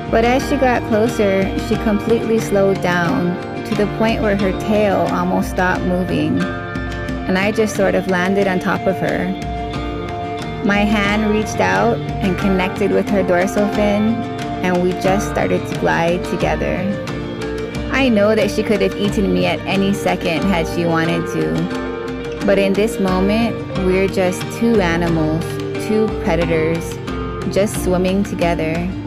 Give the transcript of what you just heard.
But as she got closer, she completely slowed down to the point where her tail almost stopped moving, and I just sort of landed on top of her. My hand reached out and connected with her dorsal fin, and we just started to glide together. I know that she could have eaten me at any second had she wanted to, but in this moment, we're just two animals, two predators, just swimming together.